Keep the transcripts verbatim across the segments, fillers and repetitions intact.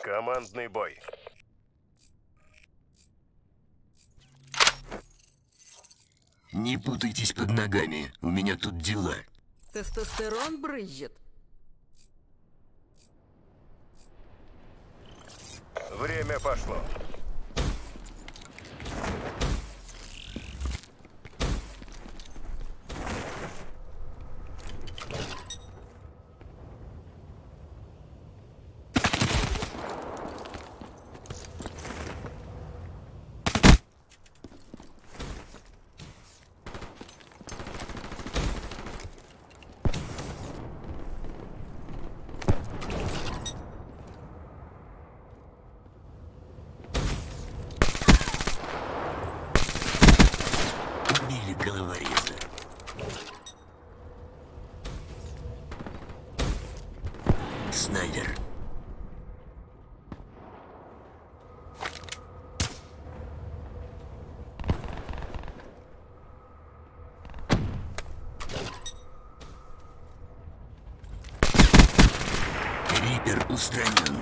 Командный бой. Не путайтесь под ногами, у меня тут дела. Тестостерон брызжет. Время пошло. Убили головореза. Снайпер. Рипер устранен.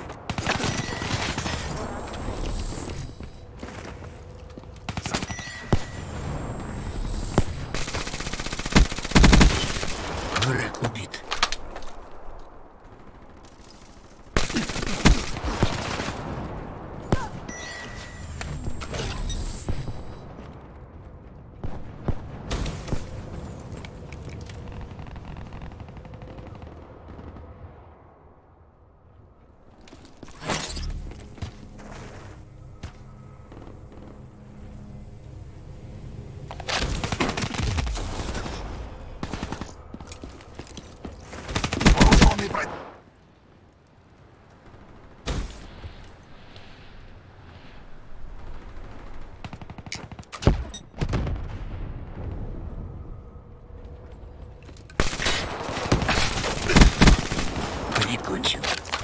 Враг убит. Прикончил.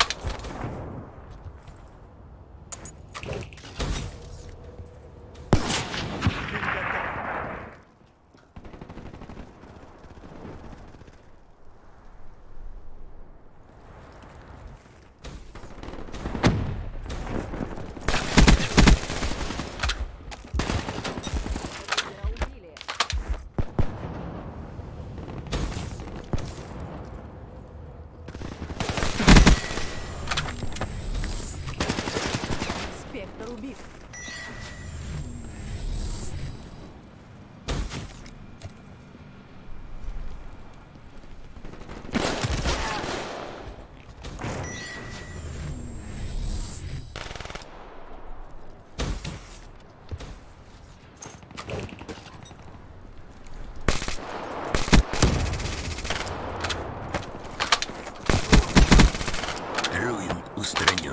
Спектр убит. Руин устранен.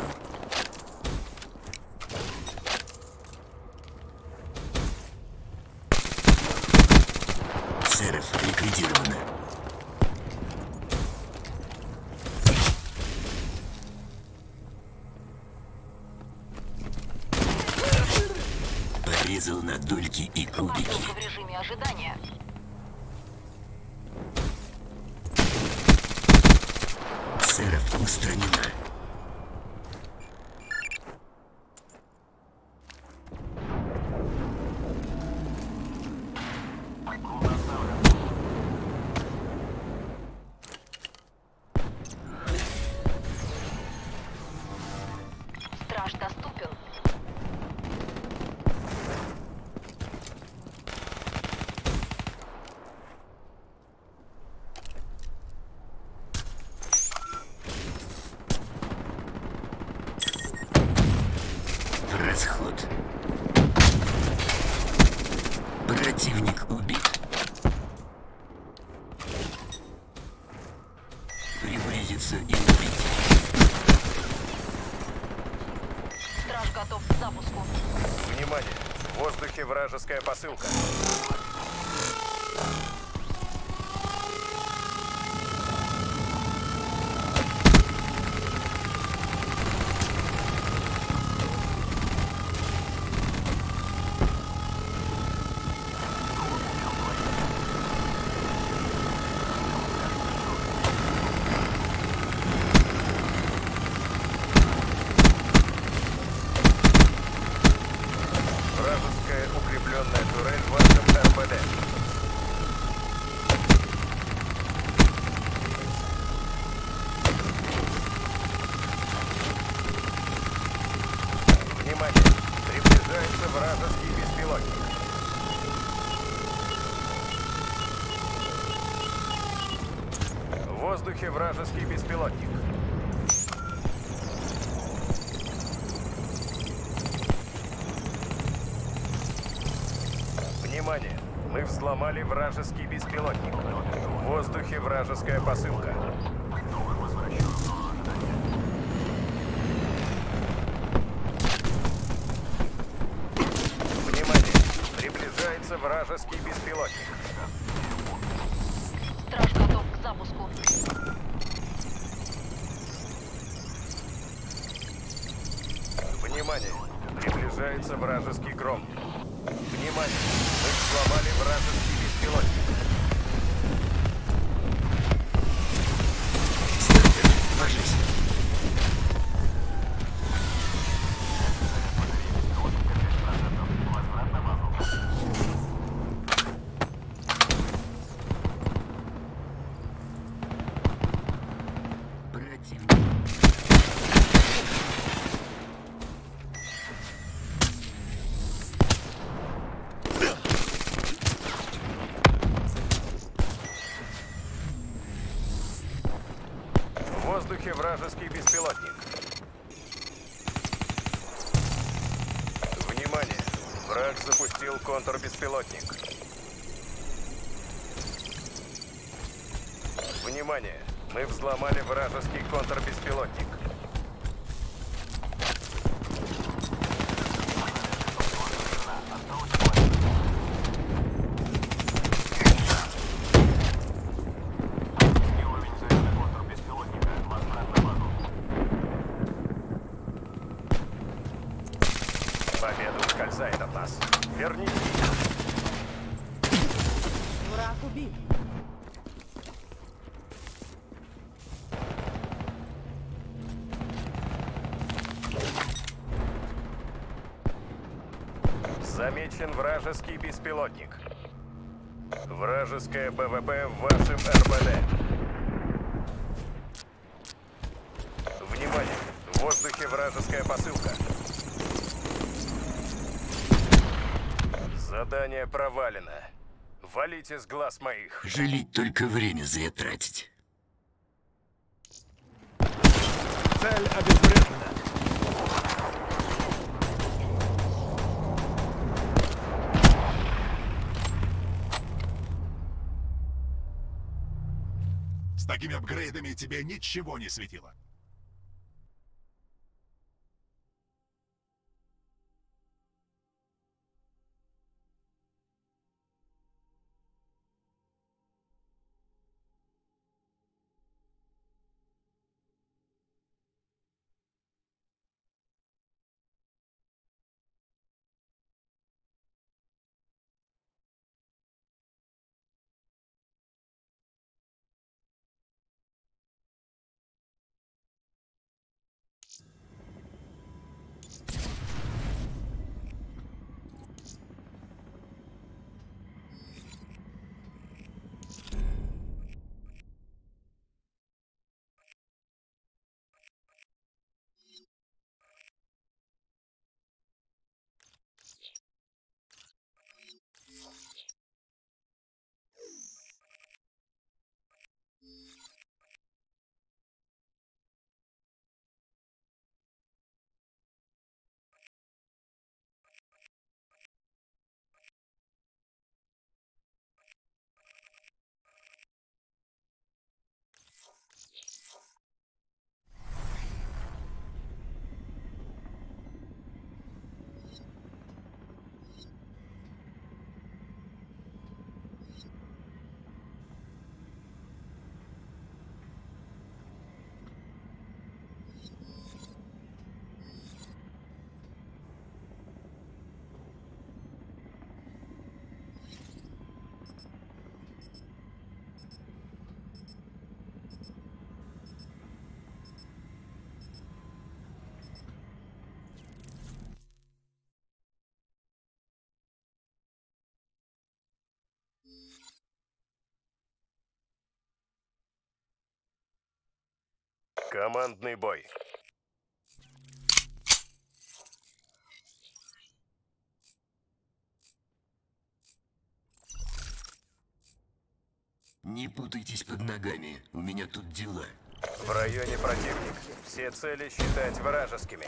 Серф ликвидировано. Порезал на дольки и кубики. Посылка в режиме ожидания. Серф устранена. Страж доступен. В расход. Противник убит. Приблизиться и убить. Страж готов к запуску. Внимание! В воздухе вражеская посылка. вражеский беспилотник. В воздухе вражеский беспилотник. Внимание! Мы взломали вражеский беспилотник. В воздухе вражеская посылка. Внимание! Приближается вражеский беспилотник. Страж готов к запуску. Внимание! Приближается вражеский гром. Внимание! Мы взломали вражеский беспилотник. Сталкер, ложись. Противник. В воздухе вражеский беспилотник. Внимание! Враг запустил контрбеспилотник. Внимание! Мы взломали вражеский контрбеспилотник. Победа ускользает от нас. Вернитесь. Враг убит. Замечен вражеский беспилотник. Вражеское БВП в вашем РБД. Внимание! В воздухе вражеская посылка. Задание провалено. Валите с глаз моих. Жалеть только время зря тратить. Цель обезврежена. С такими апгрейдами тебе ничего не светило. Командный бой. Не путайтесь под ногами, у меня тут дела. В районе противник. Все цели считать вражескими.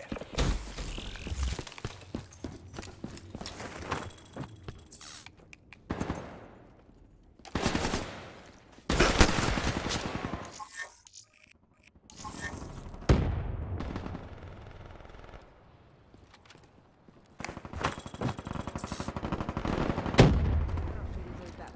Результат.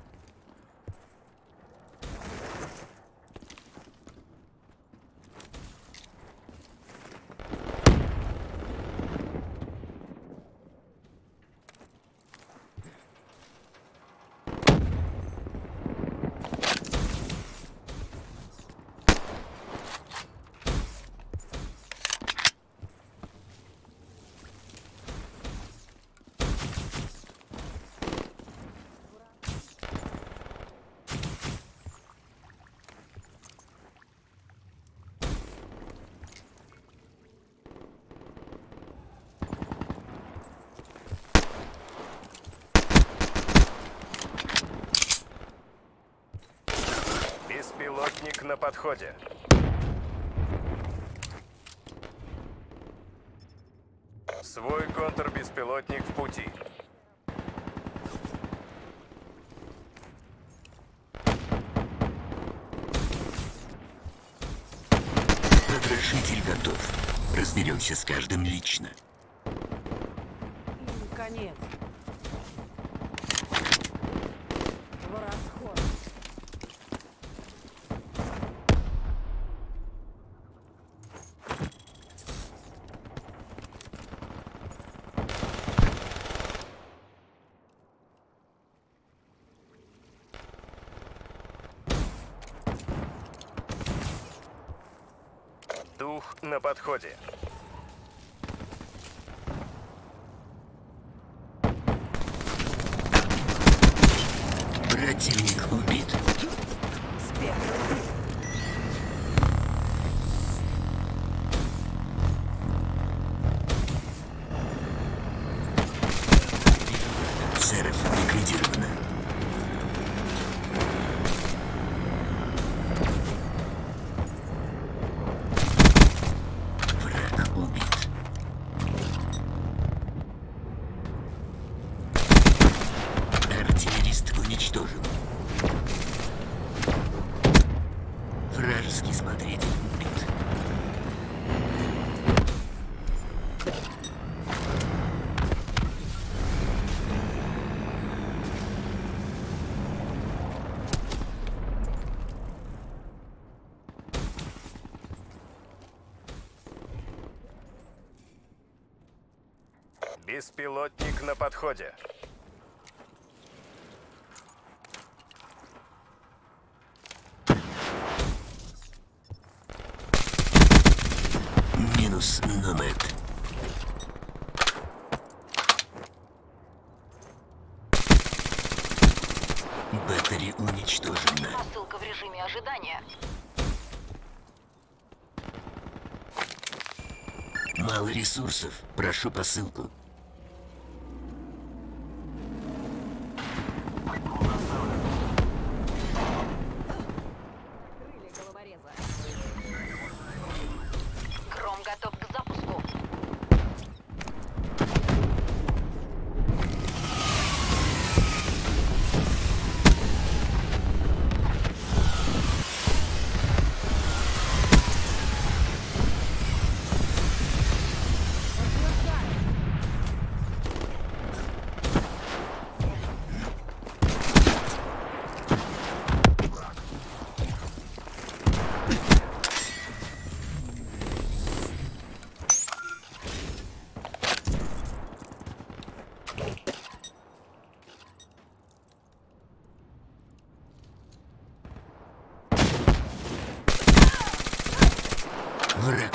Беспилотник на подходе. Свой контрбеспилотник в пути. Потрошитель готов. Разберемся с каждым лично. Им конец. В расход. Дух на подходе. Противник убит. Спектр убит. Серов ликвидировано. Враг убит. Артиллерист уничтожен. Вражеский смотритель убит. Беспилотник на подходе. Минус Номад. Батарея уничтожена. Посылка в режиме ожидания. Мало ресурсов. Прошу посылку. Крылья головореза. Гром готов к запуску. Враг.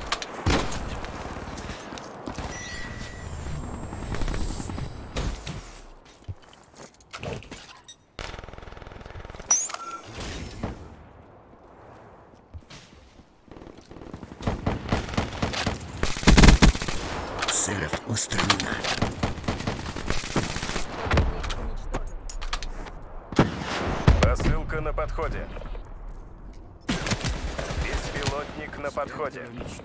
Серов устранена. Посылка на подходе. подходе. Беспилотник на подходе.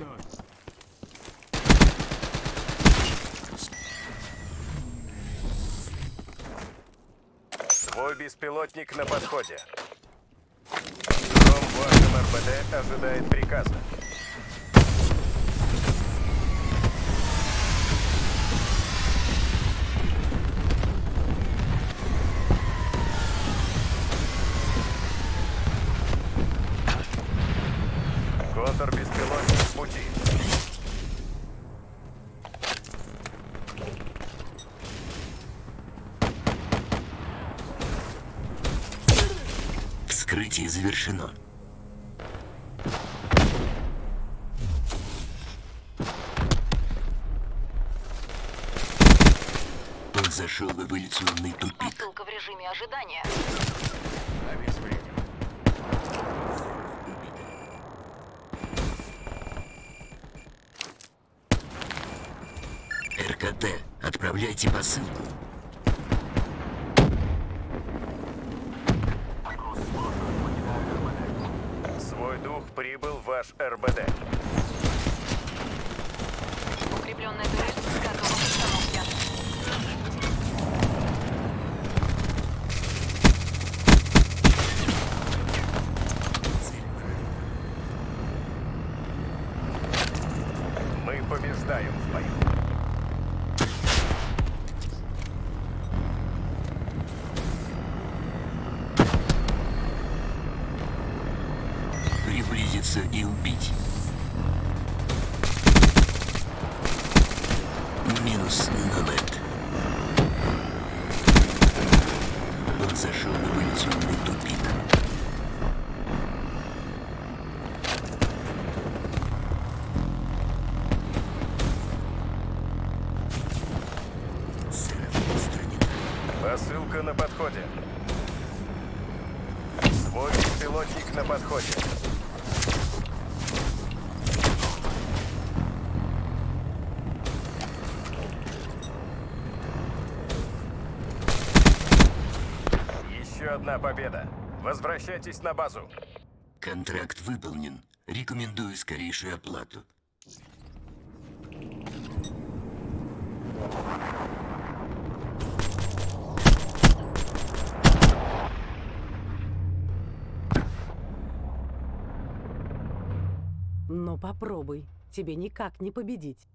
Свой беспилотник на подходе. Гром в вашем РБД ожидает приказа. Контрбеспилотник в пути. Вскрытие завершено. Он зашел в эволюционный тупик. Посылка в режиме ожидания. РКТ, отправляйте посылку. Свой дух прибыл в ваш РБД. Укрепленная турель готова к установке. Мы побеждаем в бою. Приблизиться и убить. Минус Номад. Он зашел в эволюционный тупик. Цель устранена. Посылка на подходе. Свой беспилотник на подходе. Еще одна победа. Возвращайтесь на базу. Контракт выполнен. Рекомендую скорейшую оплату. Но попробуй. Тебе никак не победить.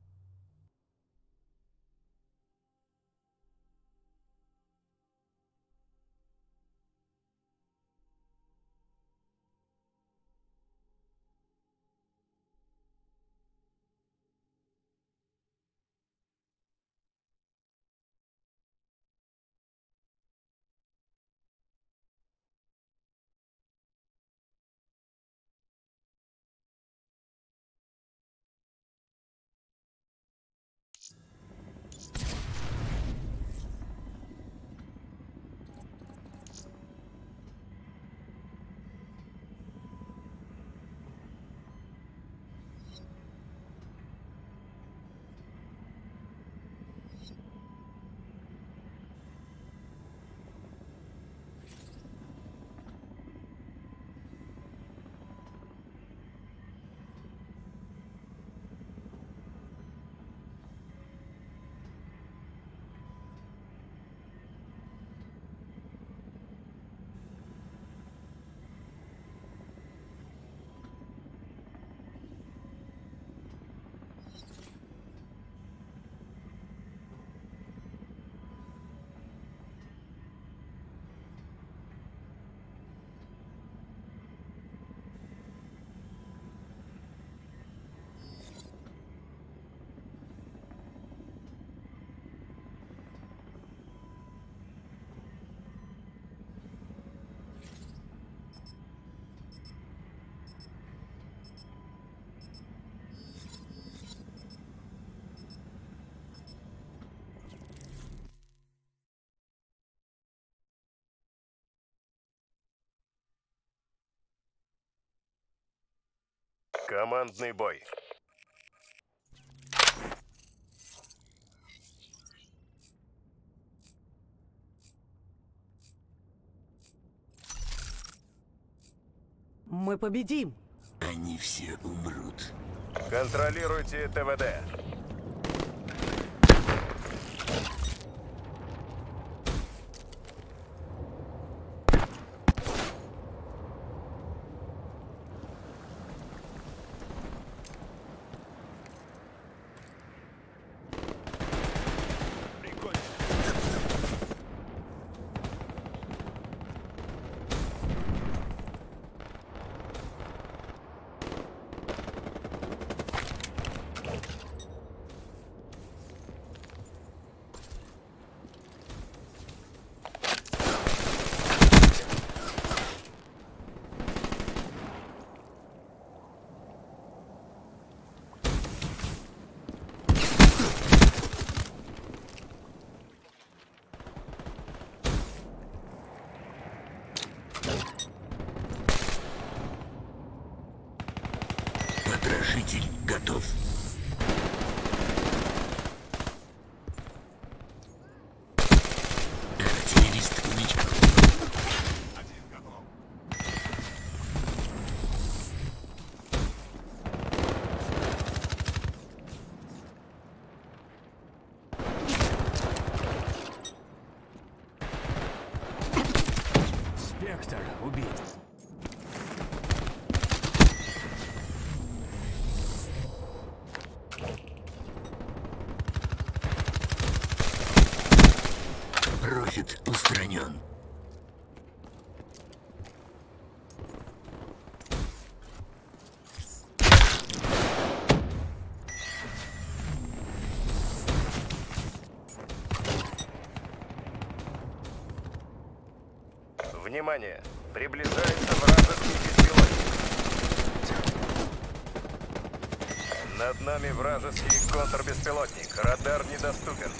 Командный бой. Мы победим. Они все умрут. Контролируйте ТВД. Потрошитель готов. Артиллерист уничтожен. Один готов. Спектр убит. Профит устранен. Внимание! Приближается вражеский беспилотник. Над нами вражеский контрбеспилотник. Радар недоступен.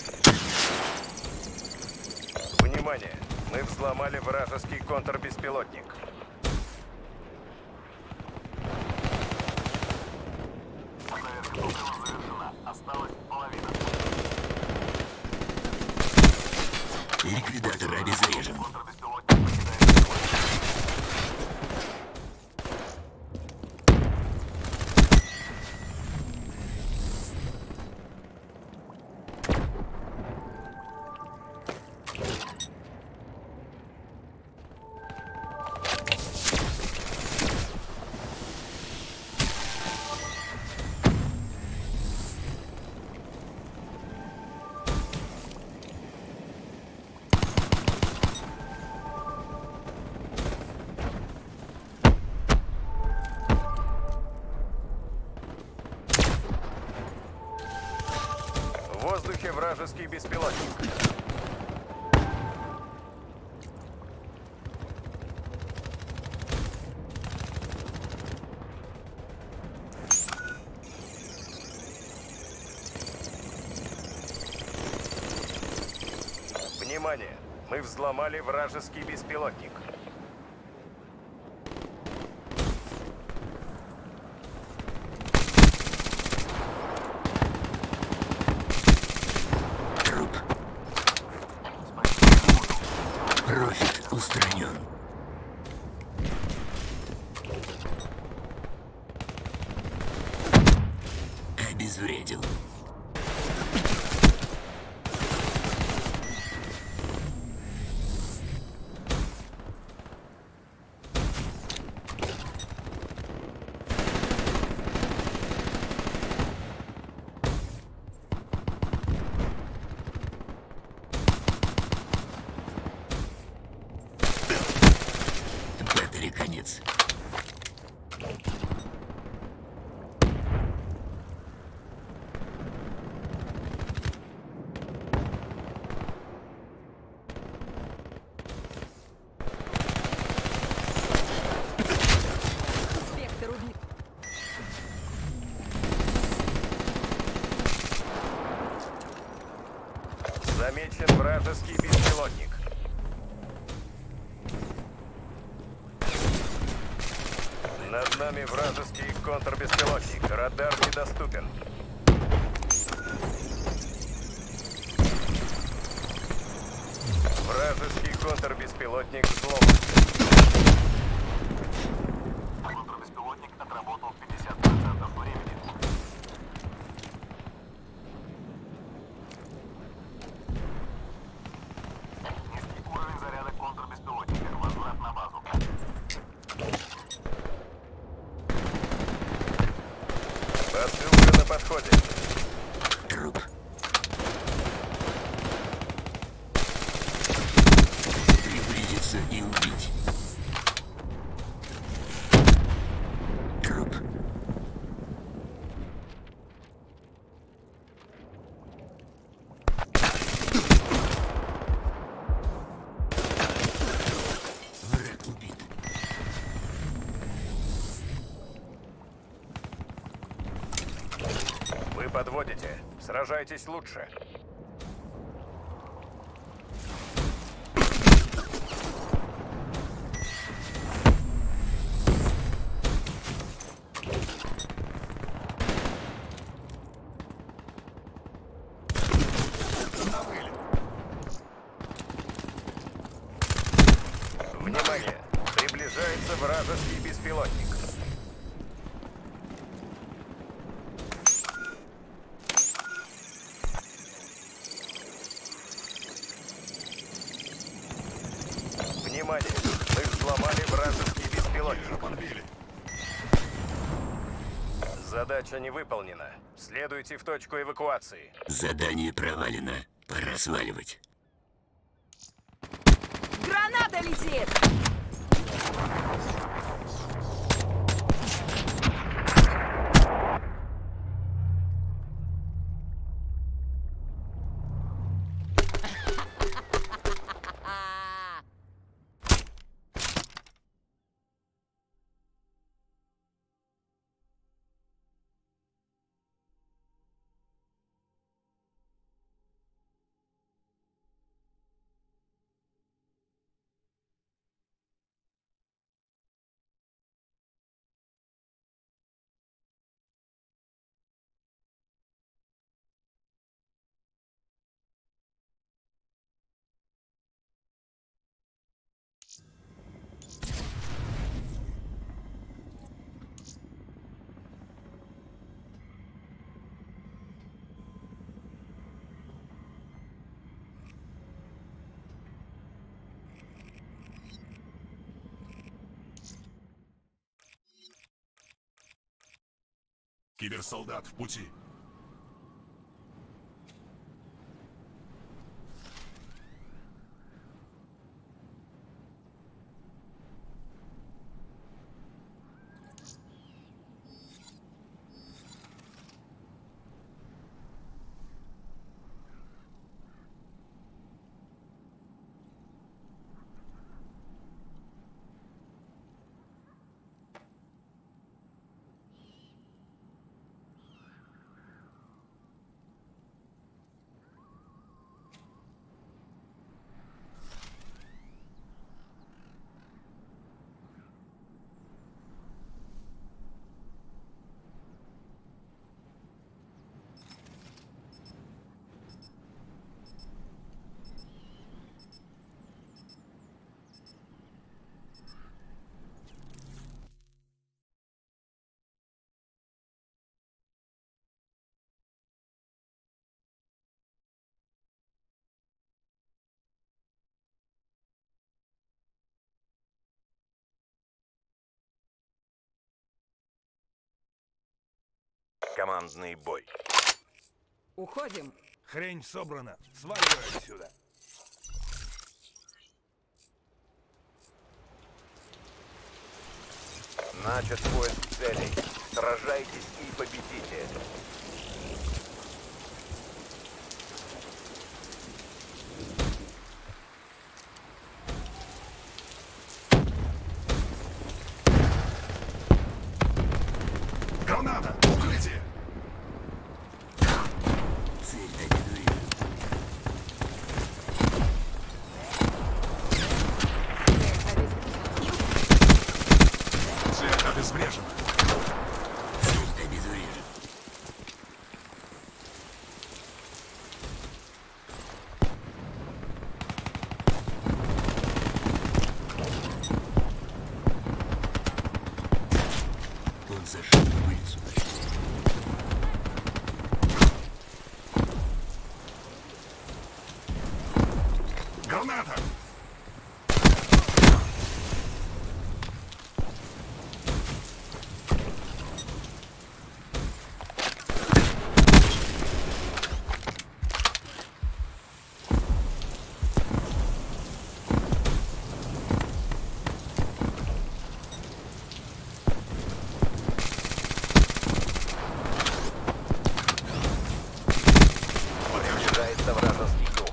Внимание! Мы взломали вражеский контрбеспилотник. Ликвидатор обезврежен. В воздухе вражеский беспилотник. Внимание! Мы взломали вражеский беспилотник. Труп. Профит устранен. Обезвредил. Батаре конец. Спектр убит. Замечен вражеский беспилотник. Над нами вражеский контрбеспилотник. Радар недоступен. Вражеский контрбеспилотник взломан. беспилотник отработал пятьдесят процентов времени. Низкий уровень заряда контрбеспилотника. Возврат на базу. Посылка на подходе. Труп. Приблизиться и убить. Труп. Враг убит. Вы подводите. Сражайтесь лучше. Внимание! Приближается вражеский беспилотник. Внимание! Мы взломали вражеский беспилотник. Подбили. Задача не выполнена. Следуйте в точку эвакуации. Задание провалено. Пора сваливать. Граната летит! Киберсолдат в пути. Командный бой. Уходим. Хрень собрана. Сваливай отсюда. Начат поиск целей. Сражайтесь и победите. Граната! Укрытие! Цель доминует. Цель обезврежена. Цель доминует. улицу. Граната! Приближается вражеский дух.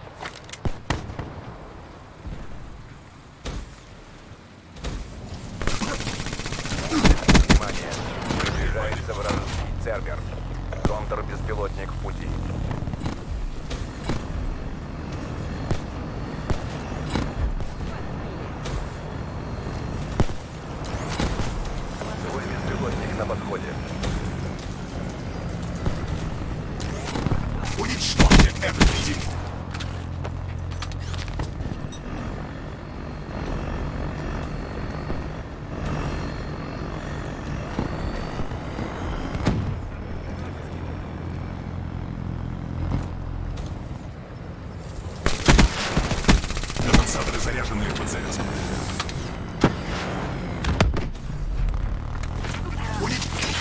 Внимание! Приближается вражеский Цербер. Контрбеспилотник в пути. Свой беспилотник на подходе. Уничтожьте этот летит! Конденсаторы заряженные под завязку. Уничтожьте!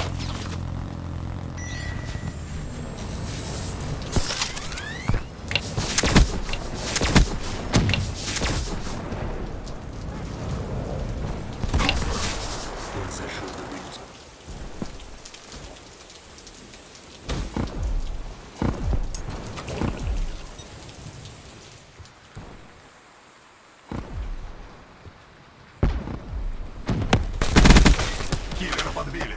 Он зашел на улицу. Киллера подбили.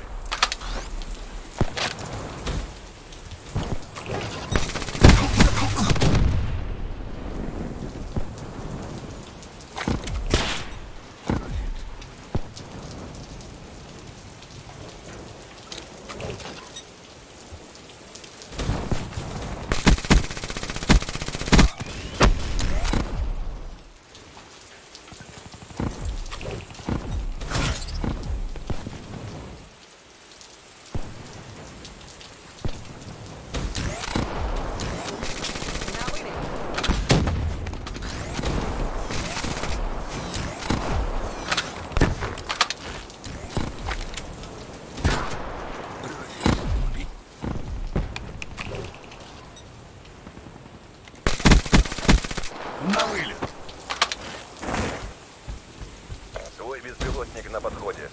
На вылет. Убей. На вылет! Свой беспилотник на подходе.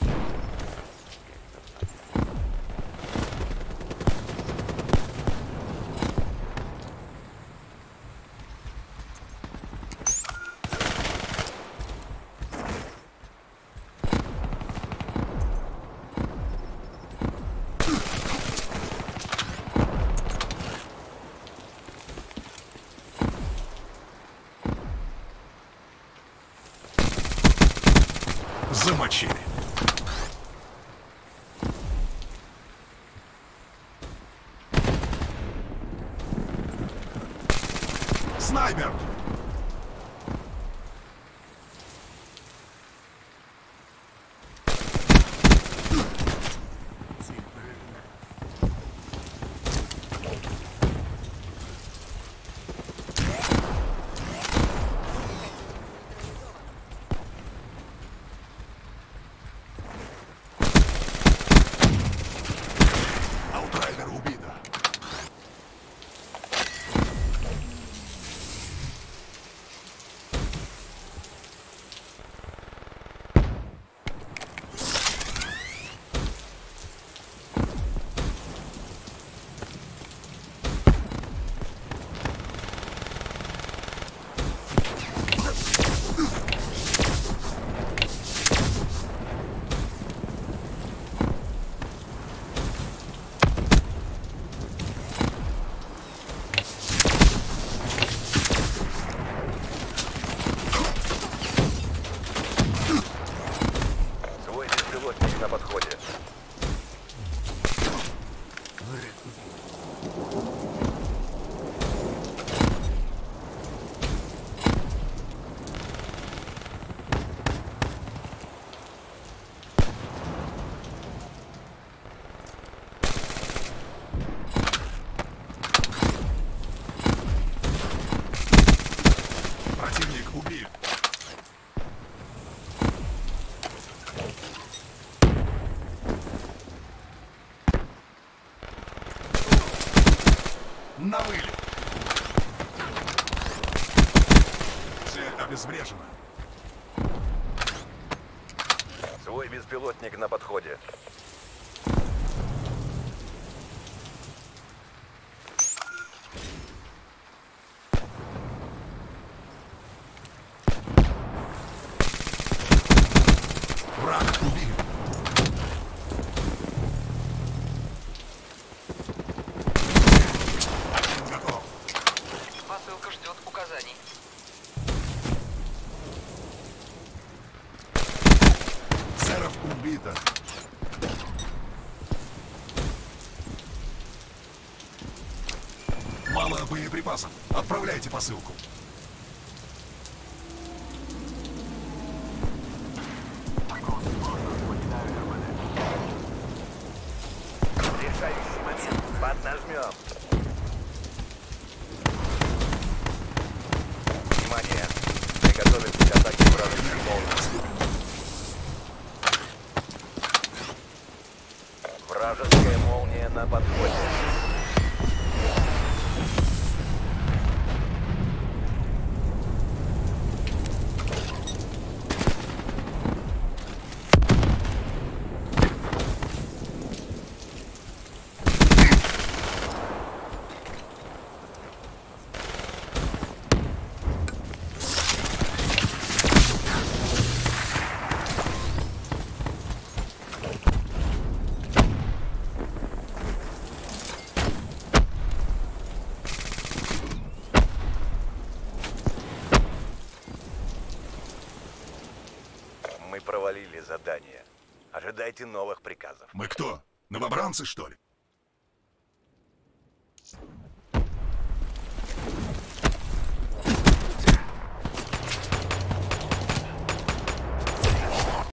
Замочили. Снайпер! Цель поражена. Аутрайдер убита. На вылет. Цель обезврежена. Свой беспилотник на подходе. Враг убит. Готов. Посылка ждет указаний. Серов убито. Мало боеприпасов. Отправляйте посылку. Решающий момент. Поднажмем. Внимание. Приготовиться к атаке вражеской молнии. Вражеская молния на подходе. Мы провалили задание. Ожидайте новых приказов. Мы кто? Новобранцы, что ли?